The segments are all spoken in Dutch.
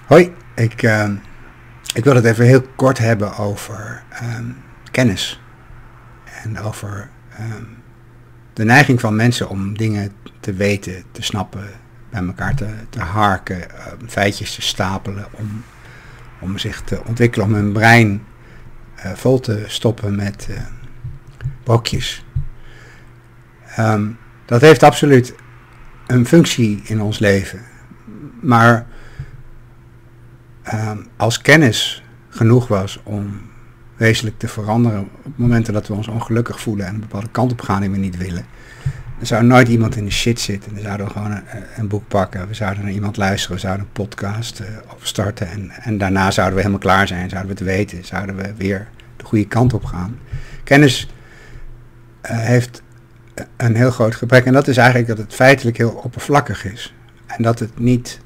Hoi, ik wil het even heel kort hebben over kennis. En over de neiging van mensen om dingen te weten, te snappen, bij elkaar te harken, feitjes te stapelen, om zich te ontwikkelen, om hun brein vol te stoppen met brokjes. Dat heeft absoluut een functie in ons leven. Maar als kennis genoeg was om wezenlijk te veranderen op momenten dat we ons ongelukkig voelen en een bepaalde kant op gaan die we niet willen, dan zou nooit iemand in de shit zitten. Dan zouden we gewoon een boek pakken, we zouden naar iemand luisteren, we zouden een podcast opstarten en daarna zouden we helemaal klaar zijn, zouden we het weten, zouden we weer de goede kant op gaan. Kennis heeft een heel groot gebrek en dat is eigenlijk dat het feitelijk heel oppervlakkig is. En dat het niet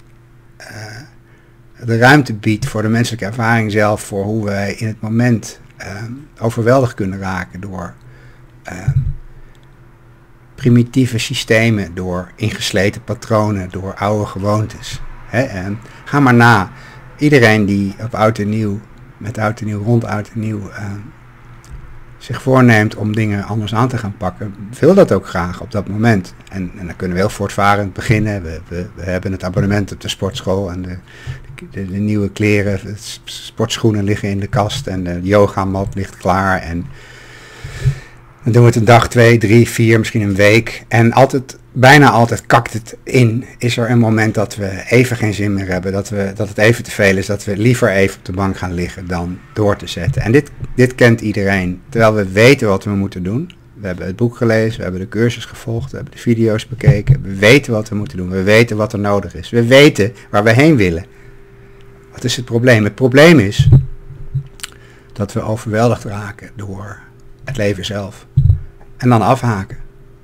de ruimte biedt voor de menselijke ervaring zelf, voor hoe wij in het moment overweldigd kunnen raken door primitieve systemen, door ingesleten patronen, door oude gewoontes. Ga maar na. Iedereen die op oud en nieuw, met oud en nieuw, rond oud en nieuw, zich voorneemt om dingen anders aan te gaan pakken, wil dat ook graag op dat moment. En dan kunnen we heel voortvarend beginnen. We hebben het abonnement op de sportschool en de nieuwe kleren, de sportschoenen liggen in de kast en de yogamat ligt klaar. En dan doen we het een dag, 2, 3, 4, misschien een week. En bijna altijd kakt het in. Is er een moment dat we even geen zin meer hebben, dat het even te veel is, dat we liever even op de bank gaan liggen dan door te zetten. En dit kent iedereen. Terwijl we weten wat we moeten doen. We hebben het boek gelezen, we hebben de cursus gevolgd, we hebben de video's bekeken. We weten wat we moeten doen, we weten wat er nodig is. We weten waar we heen willen. Wat is het probleem? Het probleem is dat we overweldigd raken door het leven zelf. En dan afhaken.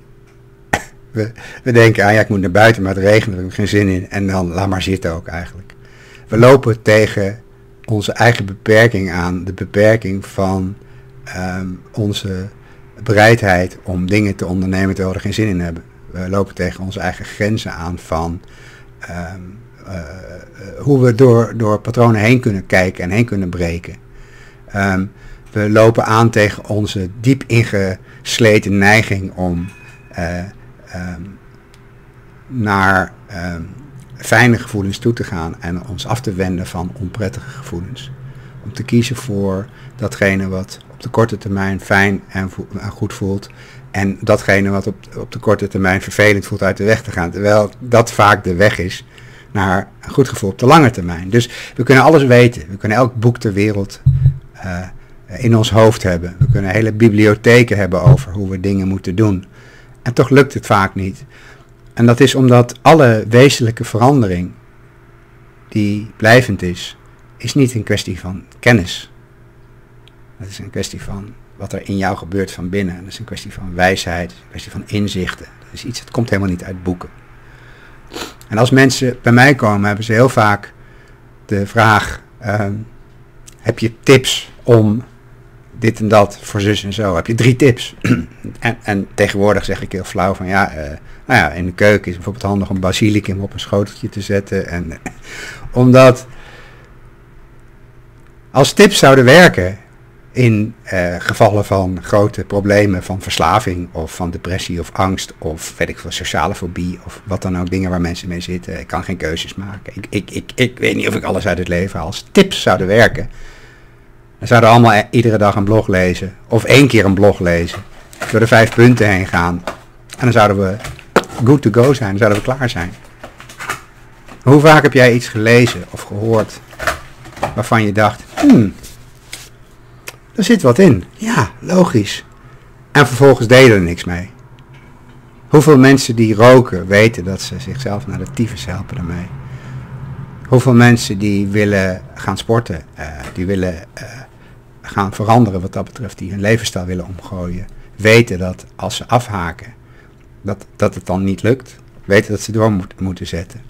We denken, ja, ik moet naar buiten, maar het regent, daar heb ik geen zin in. En dan laat maar zitten ook eigenlijk. We lopen tegen onze eigen beperking aan. De beperking van onze bereidheid om dingen te ondernemen terwijl we er geen zin in hebben. We lopen tegen onze eigen grenzen aan van hoe we door patronen heen kunnen kijken en heen kunnen breken. We lopen aan tegen onze diep ingesleten neiging om naar fijne gevoelens toe te gaan en ons af te wenden van onprettige gevoelens. Om te kiezen voor datgene wat op de korte termijn fijn en goed voelt en datgene wat op de korte termijn vervelend voelt uit de weg te gaan. Terwijl dat vaak de weg is naar een goed gevoel op de lange termijn. Dus we kunnen alles weten. We kunnen elk boek ter wereld in ons hoofd hebben. We kunnen hele bibliotheken hebben over hoe we dingen moeten doen. En toch lukt het vaak niet. En dat is omdat alle wezenlijke verandering die blijvend is niet een kwestie van kennis. Het is een kwestie van wat er in jou gebeurt van binnen. Dat is een kwestie van wijsheid, een kwestie van inzichten. Dat is iets, het komt helemaal niet uit boeken. En als mensen bij mij komen, hebben ze heel vaak de vraag, heb je tips om dit en dat voor zus en zo? Heb je 3 tips? en tegenwoordig zeg ik heel flauw van in de keuken is het bijvoorbeeld handig om basilicum op een schoteltje te zetten. En omdat als tips zouden werken in gevallen van grote problemen van verslaving of van depressie of angst of weet ik veel, sociale fobie of wat dan ook, dingen waar mensen mee zitten. Ik kan geen keuzes maken. Ik weet niet of ik alles uit het leven haal. Als tips zouden werken, dan zouden we allemaal iedere dag een blog lezen of 1 keer een blog lezen, door de 5 punten heen gaan en dan zouden we good to go zijn, dan zouden we klaar zijn. Hoe vaak heb jij iets gelezen of gehoord waarvan je dacht, er zit wat in. Ja, logisch. En vervolgens deden er niks mee. Hoeveel mensen die roken weten dat ze zichzelf naar de tyfus helpen daarmee? Hoeveel mensen die willen gaan sporten, die willen gaan veranderen wat dat betreft, die hun levensstijl willen omgooien, weten dat als ze afhaken, dat het dan niet lukt. Weten dat ze door moeten zetten.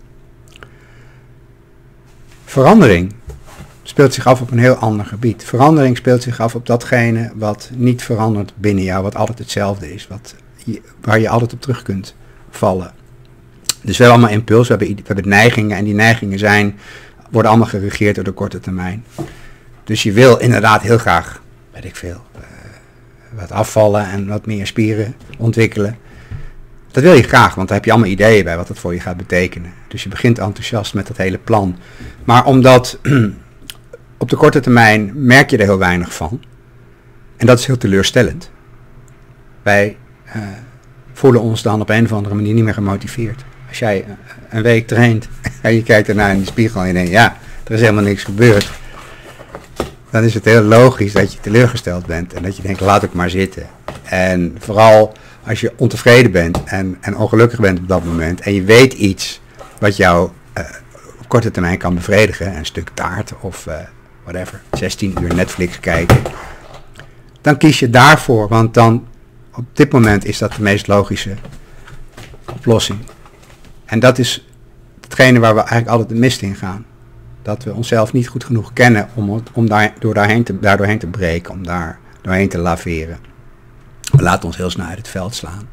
Verandering speelt zich af op een heel ander gebied. Verandering speelt zich af op datgene wat niet verandert binnen jou, wat altijd hetzelfde is, waar je altijd op terug kunt vallen. Dus we hebben allemaal impuls, we hebben neigingen en die neigingen zijn worden allemaal geregeerd door de korte termijn. Dus je wil inderdaad heel graag, weet ik veel, wat afvallen en wat meer spieren ontwikkelen. Dat wil je graag, want daar heb je allemaal ideeën bij wat dat voor je gaat betekenen. Dus je begint enthousiast met dat hele plan. Maar omdat op de korte termijn merk je er heel weinig van. En dat is heel teleurstellend. Wij voelen ons dan op een of andere manier niet meer gemotiveerd. Als jij een week traint en je kijkt ernaar in de spiegel en je denkt, ja, er is helemaal niks gebeurd. Dan is het heel logisch dat je teleurgesteld bent en dat je denkt, laat ik maar zitten. En vooral als je ontevreden bent en ongelukkig bent op dat moment en je weet iets wat jou op korte termijn kan bevredigen, een stuk taart of whatever, 16 uur Netflix kijken, dan kies je daarvoor, want dan op dit moment is dat de meest logische oplossing. En dat is hetgene waar we eigenlijk altijd de mist in gaan. Dat we onszelf niet goed genoeg kennen om daardoorheen te breken, om daar doorheen te laveren. We laten ons heel snel uit het veld slaan.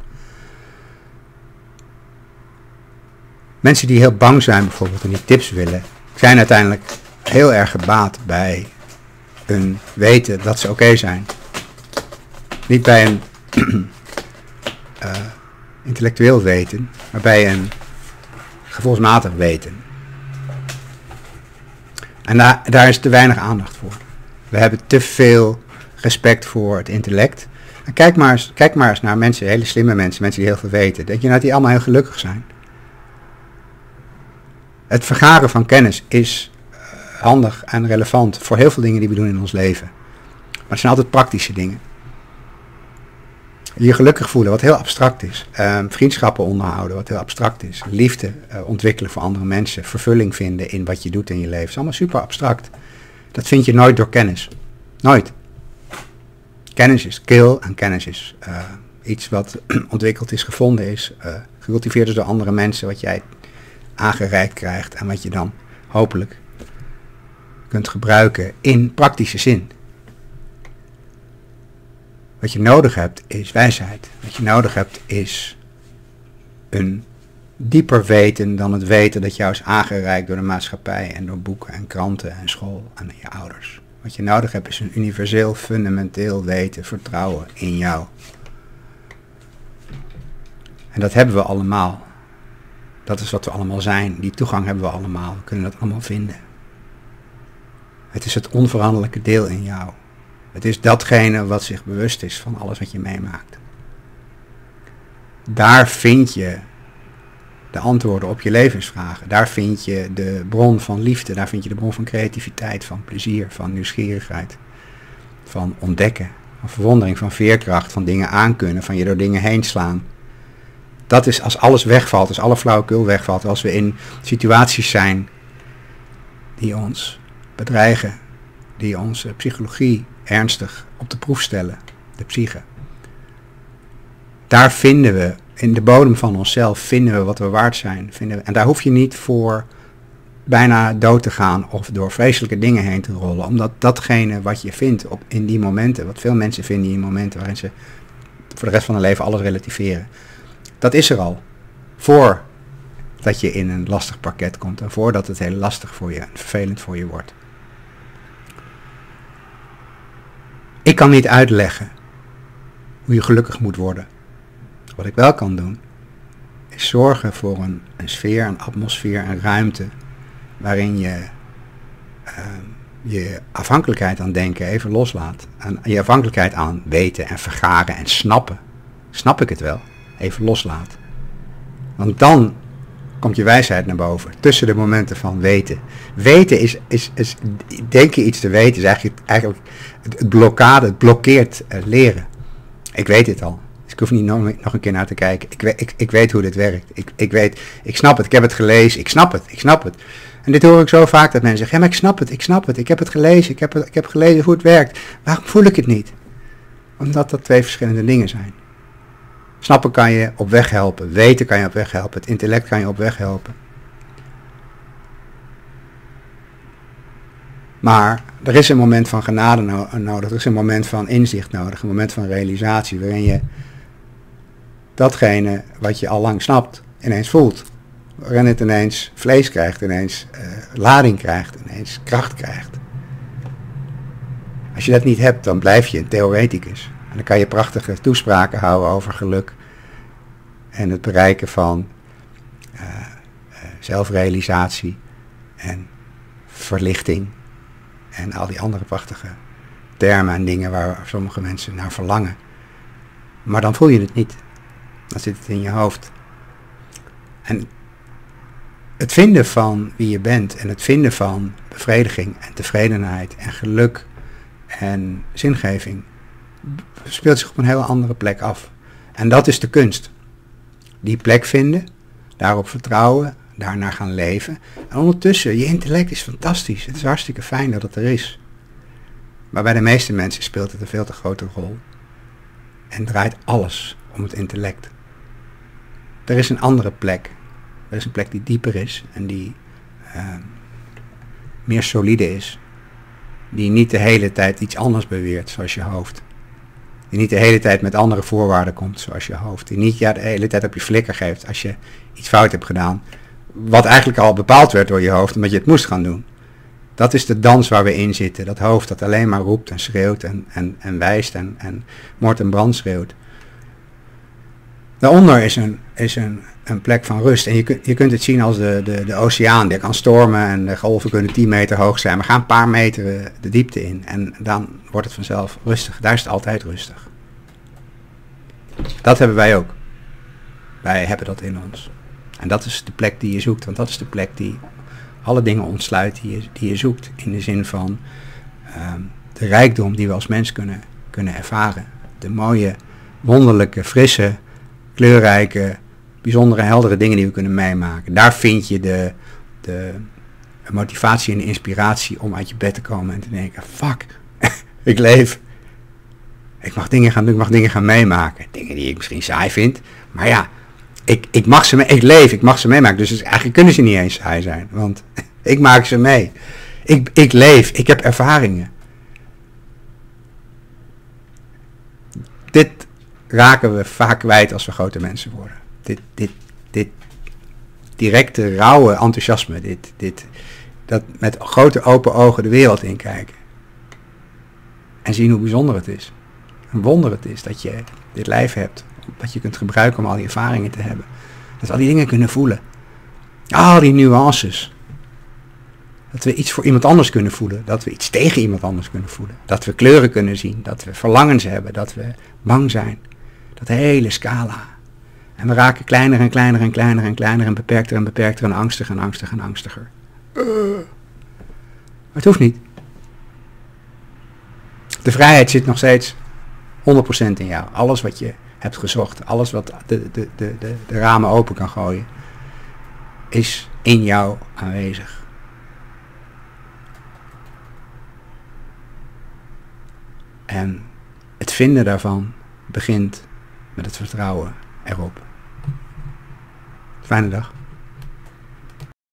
Mensen die heel bang zijn bijvoorbeeld en die tips willen, zijn uiteindelijk heel erg gebaat bij een weten dat ze oké zijn. Niet bij een intellectueel weten, maar bij een gevoelsmatig weten. En daar is te weinig aandacht voor. We hebben te veel respect voor het intellect. En kijk maar eens naar mensen, hele slimme mensen die heel veel weten. Denk je nou dat die allemaal heel gelukkig zijn? Het vergaren van kennis is handig en relevant voor heel veel dingen die we doen in ons leven. Maar het zijn altijd praktische dingen. Je gelukkig voelen, wat heel abstract is. Vriendschappen onderhouden, wat heel abstract is. Liefde ontwikkelen voor andere mensen. Vervulling vinden in wat je doet in je leven. Het is allemaal super abstract. Dat vind je nooit door kennis. Nooit. Kennis is kill en kennis is iets wat ontwikkeld is, gevonden is. Gecultiveerd is door andere mensen, wat jij aangereikt krijgt. En wat je dan hopelijk kunt gebruiken in praktische zin. Wat je nodig hebt is wijsheid. Wat je nodig hebt is een dieper weten dan het weten dat jou is aangereikt door de maatschappij en door boeken en kranten en school en je ouders. Wat je nodig hebt is een universeel, fundamenteel weten, vertrouwen in jou. En dat hebben we allemaal. Dat is wat we allemaal zijn. Die toegang hebben we allemaal. We kunnen dat allemaal vinden. Het is het onveranderlijke deel in jou. Het is datgene wat zich bewust is van alles wat je meemaakt. Daar vind je de antwoorden op je levensvragen. Daar vind je de bron van liefde. Daar vind je de bron van creativiteit, van plezier, van nieuwsgierigheid. Van ontdekken, van verwondering, van veerkracht, van dingen aankunnen, van je door dingen heen slaan. Dat is als alles wegvalt, als alle flauwekul wegvalt, als we in situaties zijn die ons bedreigen, die onze psychologie ernstig op de proef stellen, de psyche. Daar vinden we, in de bodem van onszelf, vinden we wat we waard zijn. En daar hoef je niet voor bijna dood te gaan of door vreselijke dingen heen te rollen. Omdat datgene wat je vindt in die momenten, wat veel mensen vinden in momenten waarin ze voor de rest van hun leven alles relativeren. Dat is er al. Voordat je in een lastig parket komt en voordat het heel lastig voor je en vervelend voor je wordt. Ik kan niet uitleggen hoe je gelukkig moet worden. Wat ik wel kan doen, is zorgen voor een sfeer, een atmosfeer, een ruimte waarin je je afhankelijkheid aan denken even loslaat. En je afhankelijkheid aan weten en vergaren en snappen. Snap ik het wel? Even loslaat. Want dan komt je wijsheid naar boven. Tussen de momenten van weten. Weten is denken iets te weten is eigenlijk het blokkade, het blokkeert leren. Ik weet het al. Dus ik hoef niet nog een keer naar te kijken. Ik weet hoe dit werkt. Ik snap het. Ik heb het gelezen. Ik snap het. En dit hoor ik zo vaak dat mensen zeggen, ja, maar ik snap het. Ik heb het gelezen. Ik heb gelezen hoe het werkt. Waarom voel ik het niet? Omdat dat twee verschillende dingen zijn. Snappen kan je op weg helpen. Weten kan je op weg helpen. Het intellect kan je op weg helpen. Maar er is een moment van genade nodig. Er is een moment van inzicht nodig. Een moment van realisatie waarin je datgene wat je al lang snapt ineens voelt. waarin het ineens vlees krijgt, ineens lading krijgt, ineens kracht krijgt. Als je dat niet hebt, dan blijf je een theoreticus. En dan kan je prachtige toespraken houden over geluk en het bereiken van zelfrealisatie en verlichting en al die andere prachtige termen en dingen waar sommige mensen naar verlangen. Maar dan voel je het niet. Dan zit het in je hoofd. En het vinden van wie je bent en het vinden van bevrediging en tevredenheid en geluk en zingeving speelt zich op een hele andere plek af. En dat is de kunst. Die plek vinden, daarop vertrouwen, daarnaar gaan leven. En ondertussen, je intellect is fantastisch. Het is hartstikke fijn dat het er is. Maar bij de meeste mensen speelt het een veel te grote rol. En draait alles om het intellect. Er is een andere plek. Er is een plek die dieper is en die meer solide is. Die niet de hele tijd iets anders beweert zoals je hoofd. Die niet de hele tijd met andere voorwaarden komt zoals je hoofd. Die niet de hele tijd op je flikker geeft als je iets fout hebt gedaan. Wat eigenlijk al bepaald werd door je hoofd omdat je het moest gaan doen. Dat is de dans waar we in zitten. Dat hoofd dat alleen maar roept en schreeuwt en wijst en moord en brand schreeuwt. Daaronder is een plek van rust. En je kunt het zien als de oceaan. Die kan stormen en de golven kunnen 10 meter hoog zijn. Maar ga een paar meter de diepte in. En dan wordt het vanzelf rustig. Daar is het altijd rustig. Dat hebben wij ook. Wij hebben dat in ons. En dat is de plek die je zoekt. Want dat is de plek die alle dingen ontsluit die je zoekt. In de zin van de rijkdom die we als mens kunnen ervaren. De mooie, wonderlijke, frisse, kleurrijke, bijzondere, heldere dingen die we kunnen meemaken. Daar vind je de motivatie en de inspiratie om uit je bed te komen en te denken, fuck, ik leef. Ik mag dingen gaan doen, ik mag dingen gaan meemaken. Dingen die ik misschien saai vind, maar ja, ik mag ze meemaken. Dus eigenlijk kunnen ze niet eens saai zijn, want ik maak ze mee. Ik leef, ik heb ervaringen. Dit raken we vaak kwijt als we grote mensen worden. Dit directe, rauwe enthousiasme. Dat met grote open ogen de wereld inkijken. En zien hoe bijzonder het is. Een wonder het is dat je dit lijf hebt. Dat je kunt gebruiken om al die ervaringen te hebben. Dat we al die dingen kunnen voelen. Al die nuances. Dat we iets voor iemand anders kunnen voelen. Dat we iets tegen iemand anders kunnen voelen. Dat we kleuren kunnen zien. Dat we verlangens hebben. Dat we bang zijn. Dat hele scala. En we raken kleiner en kleiner en kleiner en kleiner en beperkter en angstiger en angstiger en angstiger. Maar het hoeft niet. De vrijheid zit nog steeds 100% in jou. Alles wat je hebt gezocht, alles wat de ramen open kan gooien, is in jou aanwezig. En het vinden daarvan begint met het vertrouwen erop. Fijne dag.